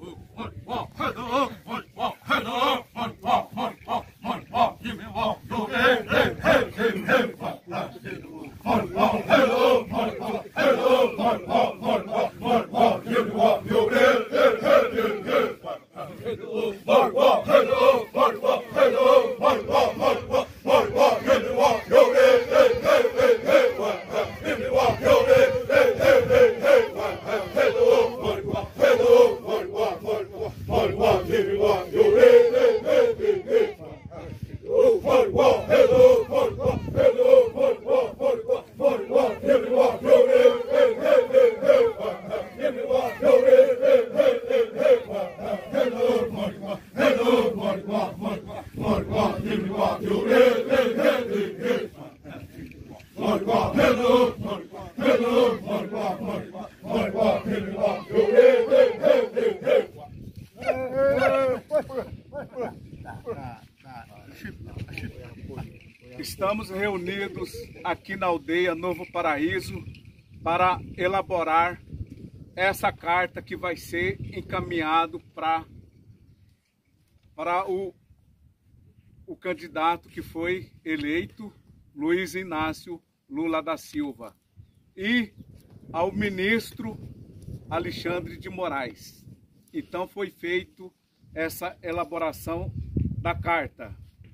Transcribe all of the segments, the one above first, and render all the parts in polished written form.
Estamos reunidos aqui na aldeia Novo Paraíso para elaborar essa carta que vai ser encaminhado para o candidato que foi eleito, Luiz Inácio Lula da Silva, e ao ministro Alexandre de Moraes. Então foi feito essa elaboração da carta.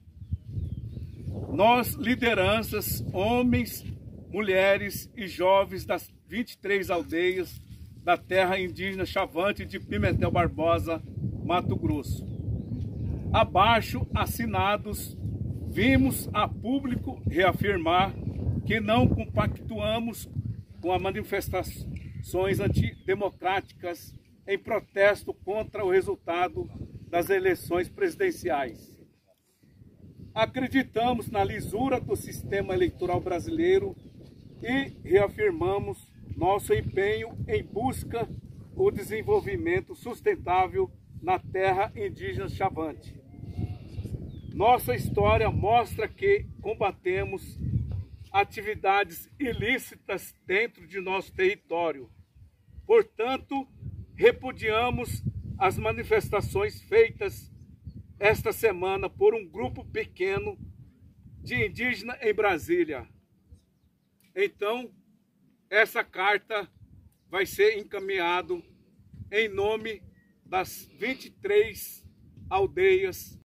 Nós, lideranças, homens, mulheres e jovens das 23 aldeias da terra indígena Chavante de Pimentel Barbosa, Mato Grosso. Abaixo assinados, vimos a público reafirmar que não compactuamos com as manifestações antidemocráticas em protesto contra o resultado das eleições presidenciais. Acreditamos na lisura do sistema eleitoral brasileiro e reafirmamos nosso empenho em busca do desenvolvimento sustentável na terra indígena Chavante. Nossa história mostra que combatemos atividades ilícitas dentro de nosso território. Portanto, repudiamos as manifestações feitas esta semana por um grupo pequeno de indígenas em Brasília. Então, essa carta vai ser encaminhada em nome das 23 aldeias